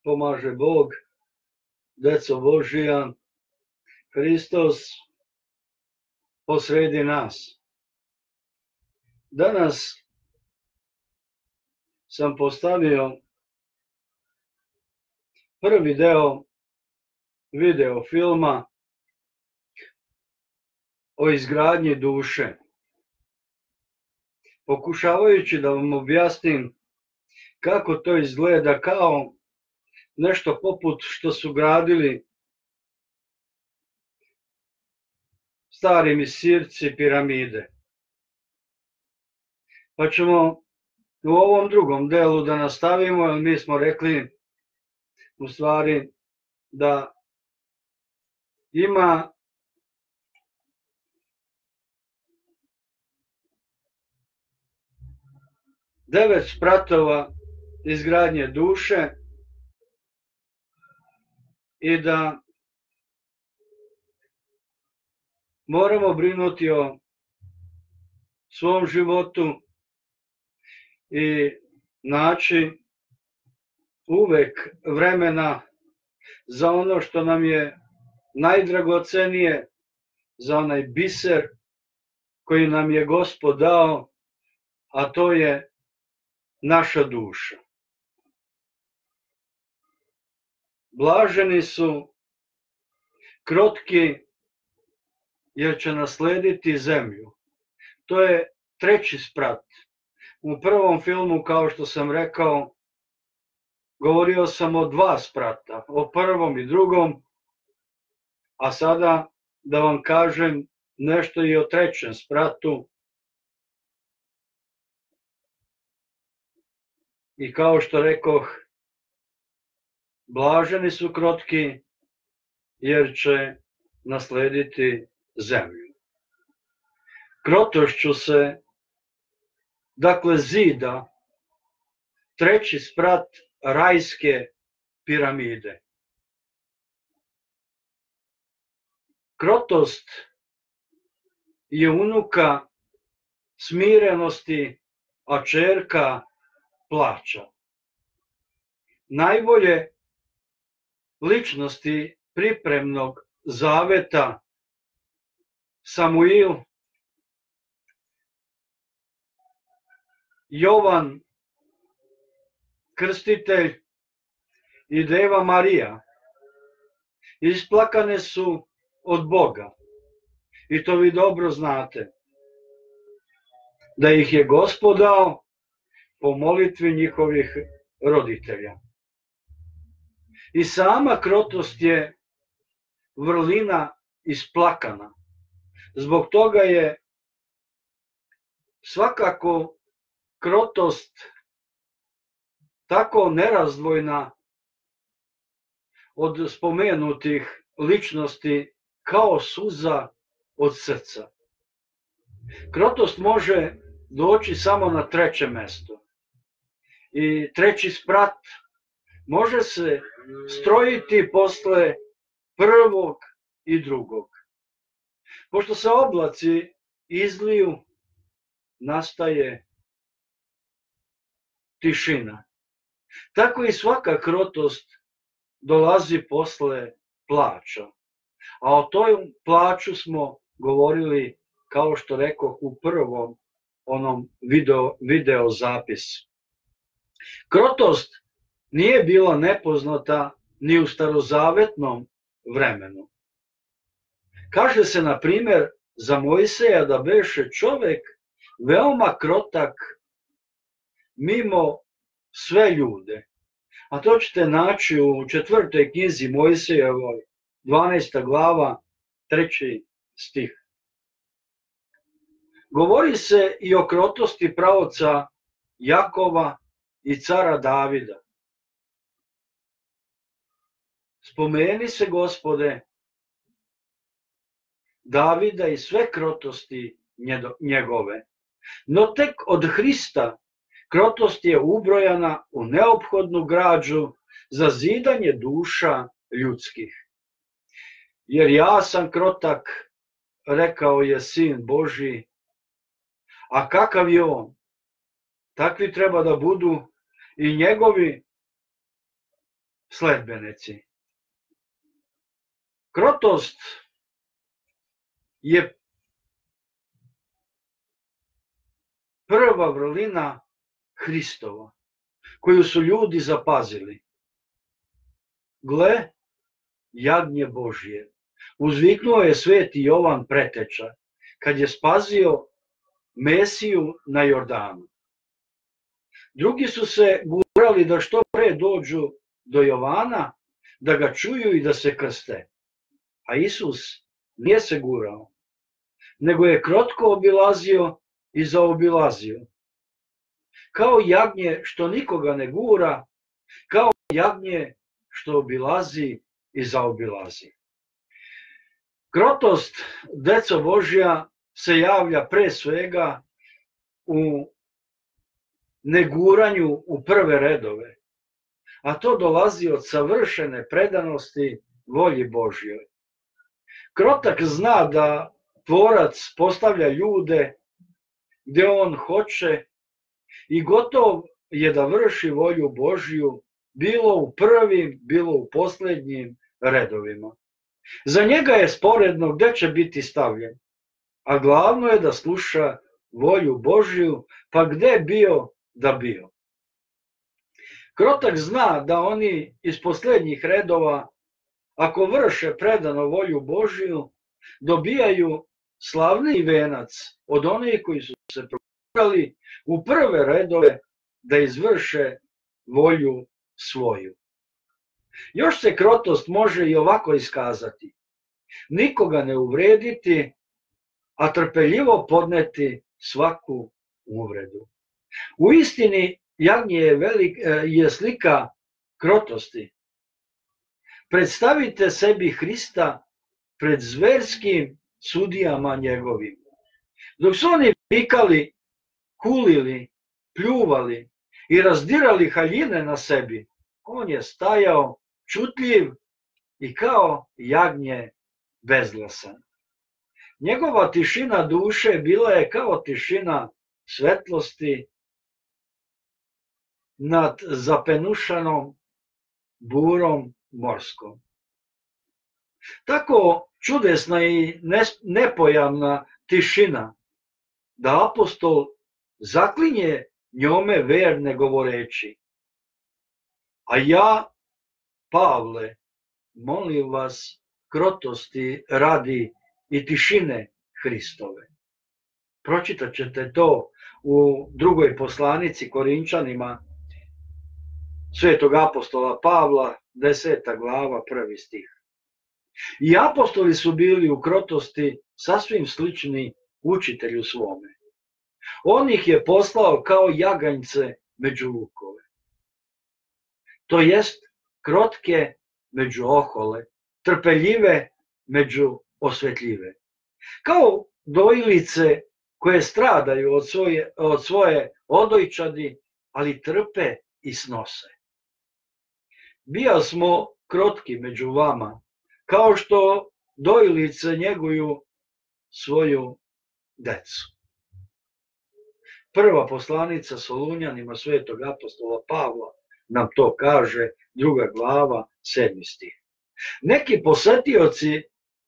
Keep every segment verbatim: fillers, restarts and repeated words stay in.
pomaže Bog, deco Božija, Hristos posredi nas. Danas sam postavio prvi deo video filma o izgradnji duše, pokušavajući da vam objasnim kako to izgleda, kao nešto poput što su gradili stari Misirci piramide. Pa ćemo u ovom drugom delu da nastavimo, jer mi smo rekli u stvari da ima devet spratova izgradnje duše i da moramo brinuti o svom životu i naći uvek vremena za ono što nam je najdragocenije, za onaj biser koji nam je Gospod dao, a to je naša duša. Blaženi su krotki, jer će naslediti zemlju. To je treći sprat. U prvom filmu, kao što sam rekao, govorio sam o dva sprata, o prvom i drugom, a sada da vam kažem nešto i o trećem spratu. I kao što rekoh, blaženi su krotki, jer će naslediti zemlju. Krotošću se, dakle, zida treći sprat rajske piramide. Krotost je unuka smirenosti, a ćerka plača. Najbolje ličnosti pripremnog zaveta Samuil, Jovan Krstitelj i Deva Marija isplakane su od Boga. I to vi dobro znate. Da ih je Gospod dao po molitvi njihovih roditelja. I sama krotost je vrlina isplakana. Zbog toga je svakako krotost tako nerazdvojna od spomenutih ličnosti kao suza od srca. Krotost može doći samo na treće mesto. I treći sprat može se strojiti posle prvog i drugog. Pošto se oblaci izliju, nastaje tišina. Tako i svaka krotost dolazi posle plača. A o toj plaču smo govorili, kao što rekoh, u prvom onom video, video zapisu. Krotost nije bila nepoznata ni u starozavetnom vremenu. Kaže se, na primer, za Mojsija da beše čovek veoma krotak mimo sve ljude. A to ćete naći u četvrtoj knjizi Mojsijevoj, dvanaesta glava, treći stih. Govori se i o krotosti praoca Jakova i cara Davida. Spomeni se, Gospode, Davida i sve krotosti njegove. No tek od Hrista krotost je ubrojana u neophodnu građu za zidanje duša ljudskih. Jer ja sam krotak, rekao je Sin Božji, a kakav je on? Takvi treba da budu i njegovi sledbenici. Krotost je prva vrlina Hristova, koju su ljudi zapazili. Gle, jagnje Božje, uzviknuo je sveti Jovan Preteča, kad je spazio Mesiju na Jordanu. Drugi su se gurali da što pre dođu do Jovana, da ga čuju i da se krste. A Isus nije se gurao, nego je krotko obilazio i zaobilazio. Kao jagnje što nikoga ne gura, kao jagnje što obilazi i zaobilazi. Krotost, deco Božja, se javlja pre svega u neguranju u prve redove, a to dolazi od savršene predanosti volji Božjoj. Krotak zna da Tvorac postavlja ljude gde on hoće i gotov je da vrši volju Božju, bilo u prvim, bilo u poslednjim redovima. Za njega je sporedno gde će biti stavljen, a glavno je da sluša volju Božju, pa gde bio da bio. Krotak zna da oni iz poslednjih redova, ako vrše predano volju Božju, dobijaju slavniji venac od onih koji su se progurali u prve redove da izvrše volju svoju. Još se krotost može i ovako iskazati. Nikoga ne uvrediti, a trpeljivo podneti svaku uvredu. U istini, jagnje je, velik, je slika krotosti. Predstavite sebi Hrista pred zverskim sudijama njegovim. Dok su oni vikali, kulili, pljuvali i razdirali haljine na sebi, on je stajao čutljiv i kao jagnje bezglasan. Njegova tišina duše bila je kao tišina svetlosti nad zapenušanom burom morskom. Tako čudesna i nepojavna tišina da apostol zaklinje njome verne govoreći: a ja, Pavle, molim vas krotosti radi i tišine Hristove. Pročitat ćete to u drugoj poslanici Korinčanima svetog apostola Pavla, deseta glava, prvi stih. I apostoli su bili u krotosti sasvim slični učitelju svome. On ih je poslao kao jaganjce među lukove. To jest krotke među ohole, trpeljive među osvetljive. Kao dojilice koje stradaju od svoje, od svoje odojčadi, ali trpe i snose. Bija smo krotki među vama, kao što dojilice njeguju svoju decu. Prva poslanica Solunjanima svetog apostola Pavla nam to kaže, druga glava, sedmi stih. Neki posetioci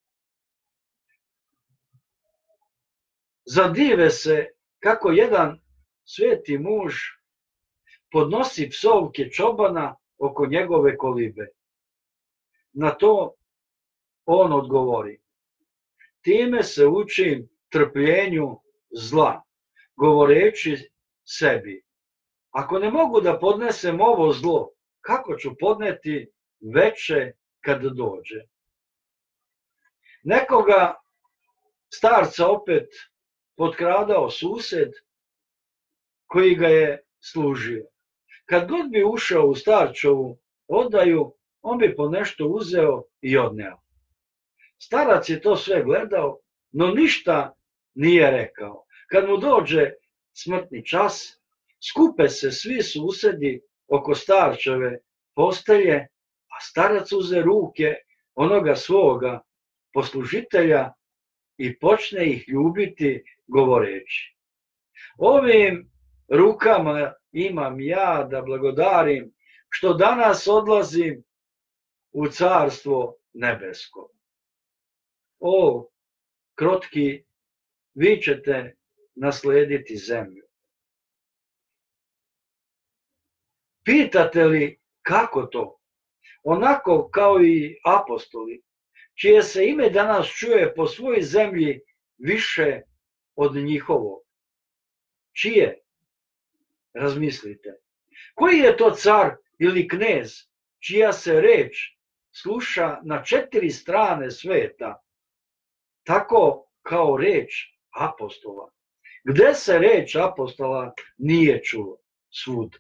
zadive se kako jedan sveti muž podnosi psovke čobana oko njegove kolibe. Na to on odgovori: time se učim trpljenju zla, govoreći sebi: ako ne mogu da podnesem ovo zlo, kako ću podneti veće kad dođe? Nekoga starca opet potkradao sused koji ga je služio. Kad god bi ušao u starčovu odaju, on bi po nešto uzeo i odneo. Starac je to sve gledao, no ništa nije rekao. Kad mu dođe smrtni čas, skupe se svi susedi oko starčeve postelje, a starac uze ruke onoga svoga poslužitelja i počne ih ljubiti govoreći: ovim rukama imam ja da blagodarim što danas odlazim u carstvo nebesko. O, krotki, vi ćete naslediti zemlju. Pitate li kako to? Onako kao i apostoli, čije se ime danas čuje po svojoj zemlji više od njihovog. Čije? Razmislite. Koji je to car ili knez čija se reč sluša na četiri strane sveta, tako kao reč apostola? Gde se reč apostola nije čulo? Svud.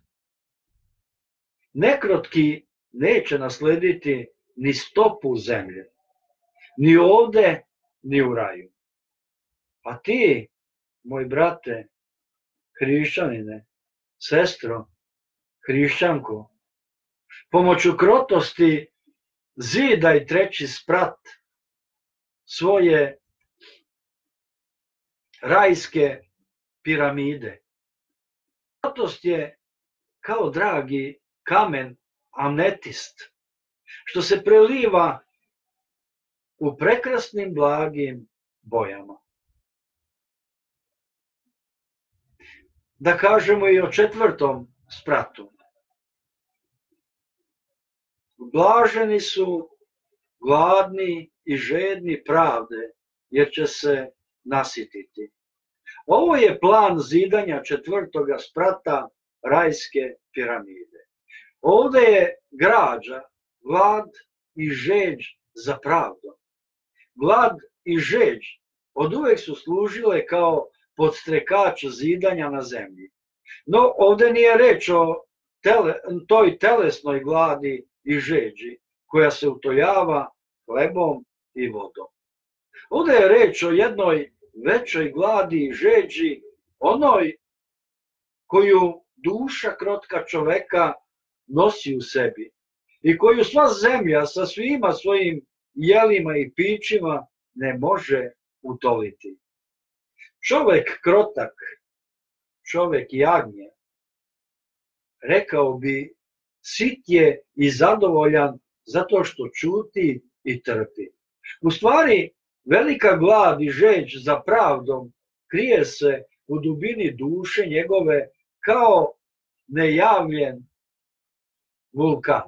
Nekrotki neće naslediti ni stopu zemlje, ni ovde, ni u raju. A ti, moj brate, hrišćanine, sestro, hrišćanko, pomoću krotosti zidaj treći sprat svoje rajske piramide. Krotost je kao dragi kamen ametist, što se preliva u prekrasnim blagim bojama. Da kažemo i o četvrtom spratu. Blaženi su gladni i žedni pravde, jer će se nasititi. Ovo je plan zidanja četvrtoga sprata rajske piramide. Ovde je građa, glad i žeđ za pravdom. Glad i žeđ od uvek su služile kao podstrekač zidanja na zemlji. No ovde nije reč o tele, toj telesnoj gladi i žeđi koja se utojava hlebom i vodom. Ovde je reč o jednoj većoj gladi i žeđi, onoj koju duša krotka čoveka nosi u sebi i koju sva zemlja sa svima svojim jelima i pićima ne može utoliti. Čovek krotak, čovek jagnje, rekao bi, sit je i zadovoljan zato što ćuti i trpi. U stvari, velika glad i žeđ za pravdom krije se u dubini duše njegove kao nejavljen vulkan.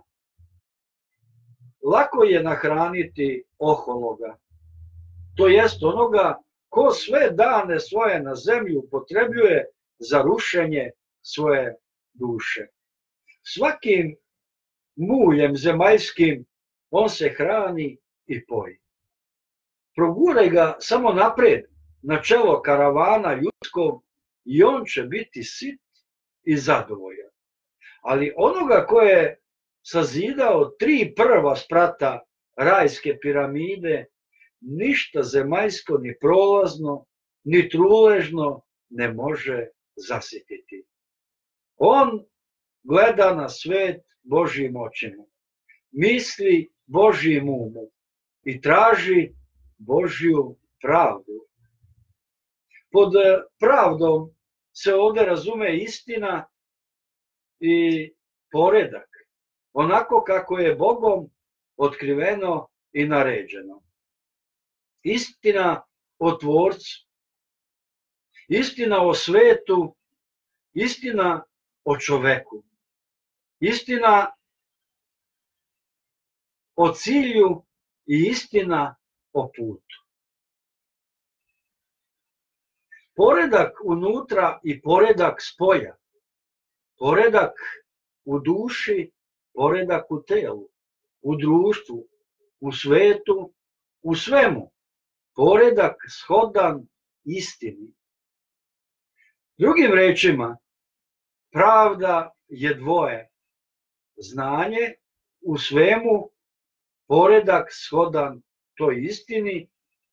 Lako je nahraniti ohologa, to jest onoga ko sve dane svoje na zemlju upotrebljuje za rušenje svoje duše. Svakim muljem zemaljskim on se hrani i poji. Proguraj ga samo napred na čelo karavana ljudskog i on će biti sit i zadovoljan. Ali onoga ko je sazidao tri prva sprata rajske piramide, ništa zemaljsko ni prolazno, ni truležno ne može zasititi. On gleda na svet Božjim očima, misli Božjim umom i traži Božju pravdu. Pod pravdom se ovde razume istina i poredak, onako kako je Bogom otkriveno i naređeno. Istina o Tvorcu, istina o svetu, istina o čoveku, istina o cilju i istina o putu. Poredak unutra i poredak spolja, poredak u duši, poredak u telu, u društvu, u svetu, u svemu, poredak shodan istini. Drugim rečima, pravda je dvoje, znanje u svemu, poredak shodan toj istini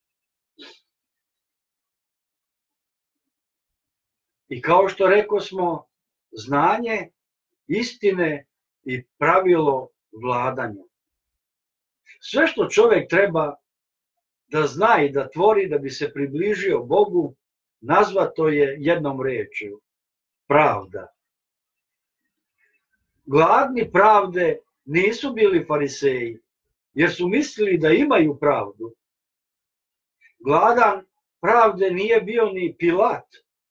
i kao što rekosmo, znanje istine i pravilo vladanja. Sve što čovjek treba da zna i da tvori da bi se približio Bogu, nazvato je jednom rečju, pravda. Gladni pravde nisu bili fariseji, jer su mislili da imaju pravdu. Gladan pravde nije bio ni Pilat,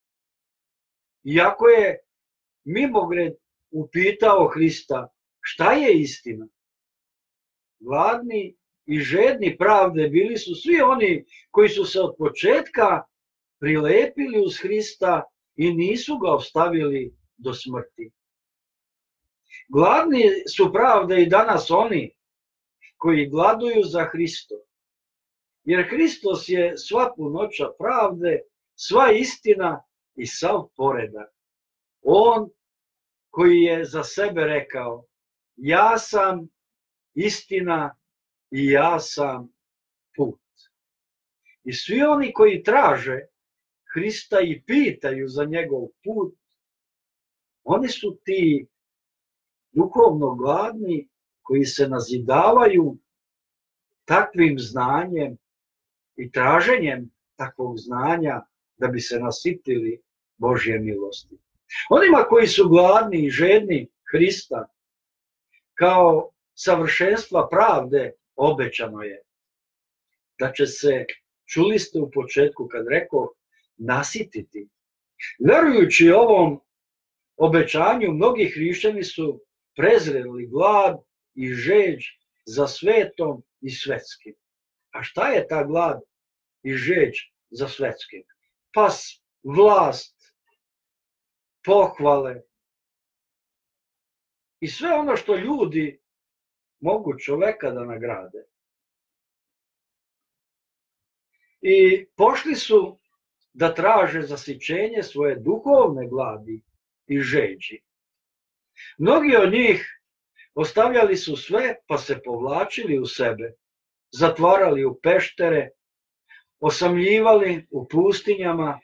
iako je mimogred upitao Hrista šta je istina. Gladni i žedni pravde bili su svi oni koji su se od početka prilepili uz Hrista i nisu ga ostavili do smrti. Gladni su pravde i danas oni koji gladuju za Hristom, jer Hristos je sva punoća pravde, sva istina i sav poredak. On koji je za sebe rekao, ja sam istina i ja sam put. I svi oni koji traže Hrista i pitaju za njegov put, oni su ti duhovno gladni koji se nazidavaju takvim znanjem i traženjem takvog znanja da bi se nasitili Božje milosti. Onima koji su gladni i žedni Hrista kao savršenstva pravde obećano je da će se, čuli ste u početku kad rekao, nasititi. Verujući ovom obećanju, mnogi hrišćani su prezreli glad i žeđ za svetom i svetskim. A šta je ta glad i žeđ za svetskim? Pa vlast, pohvale i sve ono što ljudi mogu čoveka da nagrade. I pošli su da traže zasićenje svoje duhovne gladi i žeđi. Mnogi od njih ostavljali su sve pa se povlačili u sebe, zatvarali u peštere, osamljivali u pustinjama,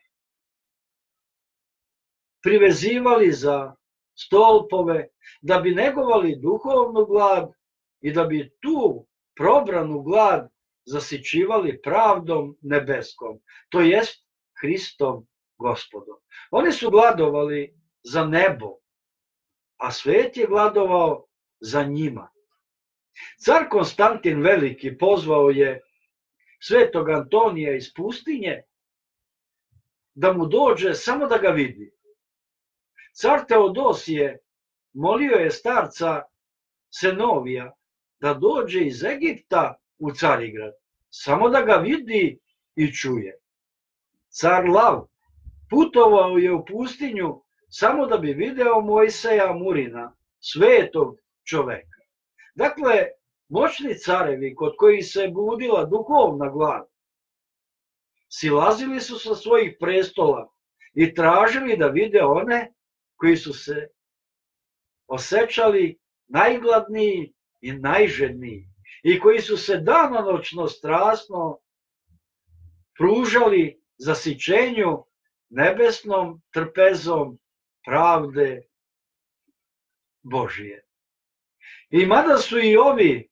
privezivali za stolpove da bi negovali duhovnu glad i da bi tu probranu glad zasićivali pravdom nebeskom, to jest Hristom Gospodom. Oni su gladovali za nebo, a svet je gladovao za njima. Car Konstantin Veliki pozvao je svetog Antonija iz pustinje da mu dođe samo da ga vidi. Car Teodosije molio je starca Senovija da dođe iz Egipta u Carigrad, samo da ga vidi i čuje. Car Lav putovao je u pustinju samo da bi video Mojseja Murina, svetog čoveka. Dakle, moćni carevi kod kojih se budila duhovna glad, silazili su sa svojih prestola i tražili da vide one koji su se osjećali najgladniji i najžedniji i koji su se danonoćno strasno pružali zasićenju nebesnom trpezom pravde Božije. I mada su i ovi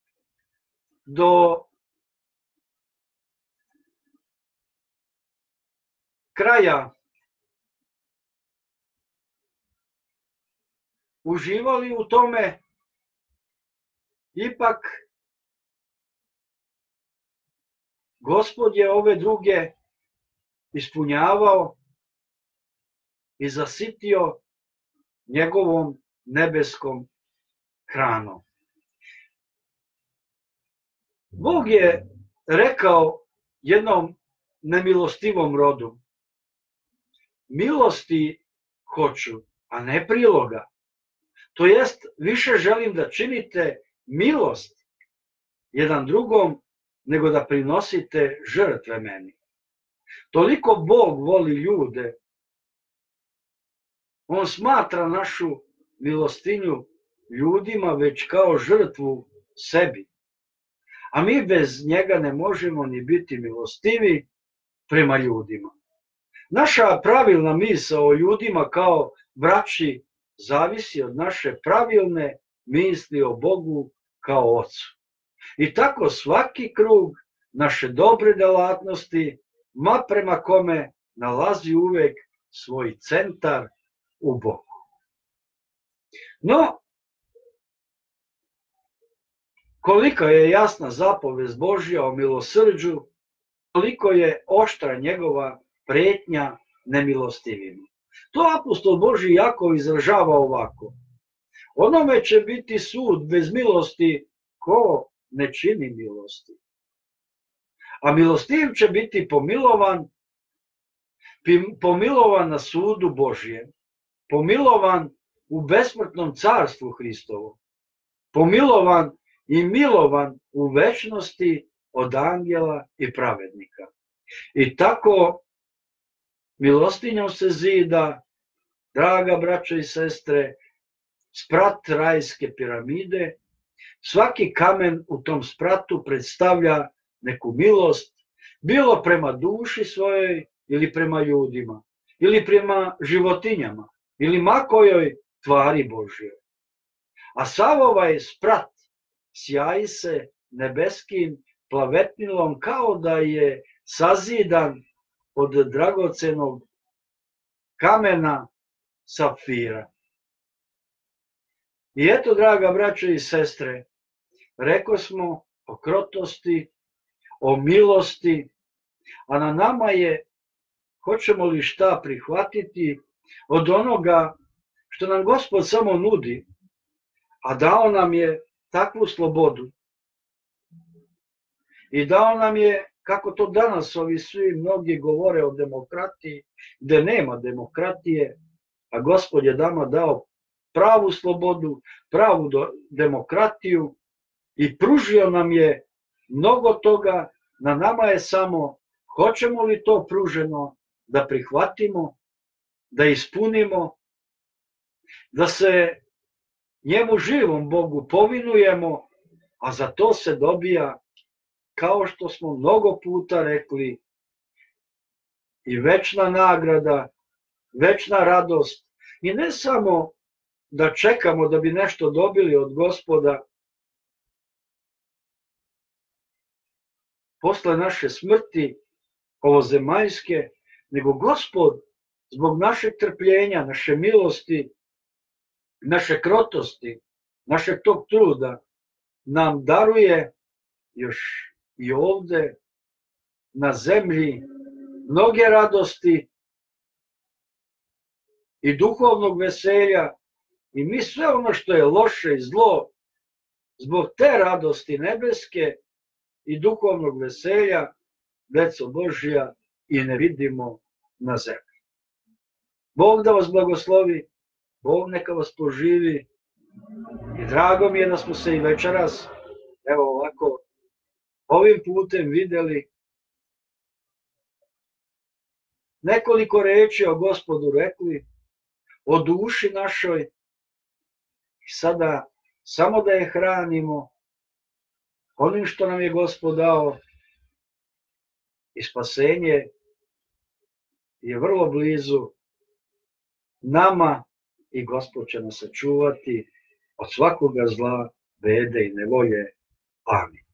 do kraja uživali u tome, ipak Gospod je ove druge ispunjavao i zasitio njegovom nebeskom hranom. Bog je rekao jednom nemilostivom rodu, milosti hoću, a ne priloga. To jest, više želim da činite milost jedan drugom, nego da prinosite žrtve meni. Toliko Bog voli ljude, on smatra našu milostinju ljudima već kao žrtvu sebi. A mi bez njega ne možemo ni biti milostivi prema ljudima. Naša pravilna misao o ljudima kao braći zavisi od naše pravilne misli o Bogu kao Ocu. I tako svaki krug naše dobre delatnosti, ma prema kome, nalazi uvek svoj centar u Bogu. No, Kolika je jasna zapovest Božja o milosrđu, koliko je oštra njegova pretnja nemilostivima. To apostol Božji Jakov izražava ovako. Onome će biti sud bez milosti ko ne čini milosti. A milostiv će biti pomilovan, pomilovan na sudu Božjem, pomilovan u besmrtnom carstvu Hristovom, pomilovan i milovan u večnosti od angela i pravednika. I tako milostinjom se zida, draga braćo i sestre, sprat rajske piramide. Svaki kamen u tom spratu predstavlja neku milost, bilo prema duši svojoj ili prema ljudima, ili prema životinjama, ili makojoj tvari Božjoj. A sav ovaj sprat sjaji se nebeskim plavetnilom kao da je sazidan od dragocenog kamena sapfira. I eto, draga braćo i sestre, reko smo o krotosti, o milosti, a na nama je hoćemo li šta prihvatiti od onoga što nam Gospod samo nudi, a dao nam je takvu slobodu. I dao nam je, kako to danas ovi svi mnogi govore o demokratiji, gde nema demokratije, a Gospod je nama dao pravu slobodu, pravu demokratiju i pružio nam je mnogo toga. Na nama je samo hoćemo li to pruženo da prihvatimo, da ispunimo, da se njemu živom Bogu povinujemo, a za to se dobija, kao što smo mnogo puta rekli, i večna nagrada, večna radost. I ne samo da čekamo da bi nešto dobili od Gospoda posle naše smrti ovozemaljske, nego Gospod zbog našeg trpljenja, naše milosti, naše krotosti, našeg tog truda nam daruje još i ovde na zemlji mnoge radosti i duhovnog veselja. I mi sve ono što je loše i zlo, zbog te radosti nebeske i duhovnog veselja, deco Božja, i ne vidimo na zemlji. Bog da vas blagoslovi, Bog neka vas poživi i drago mi je da smo se i večeras, evo ovako, ovim putem videli. Nekoliko reči o Gospodu rekli, o duši našoj, i sada samo da je hranimo onim što nam je Gospod dao, i spasenje je vrlo blizu nama i Gospod će nas sačuvati od svakoga zla, bede i nevolje. Amin.